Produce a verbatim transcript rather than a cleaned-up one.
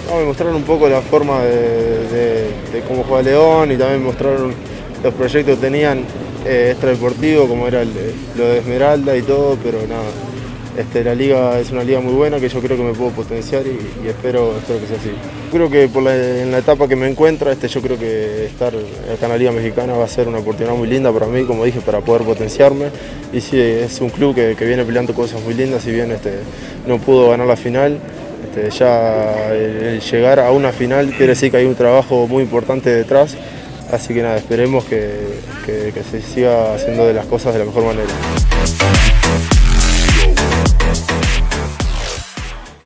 No, me mostraron un poco la forma de, de, de cómo juega León y también me mostraron los proyectos que tenían eh, extradeportivos, como era el, lo de Esmeralda y todo, pero nada, este, la liga es una liga muy buena que yo creo que me puedo potenciar y, y espero, espero que sea así. Creo que por la, en la etapa que me encuentro, este, yo creo que estar acá en la Liga Mexicana va a ser una oportunidad muy linda para mí, como dije, para poder potenciarme. Y sí, es un club que, que viene peleando cosas muy lindas, si bien este, no pudo ganar la final. Este, ya el, el llegar a una final quiere decir que hay un trabajo muy importante detrás, así que nada, esperemos que, que, que se siga haciendo de las cosas de la mejor manera.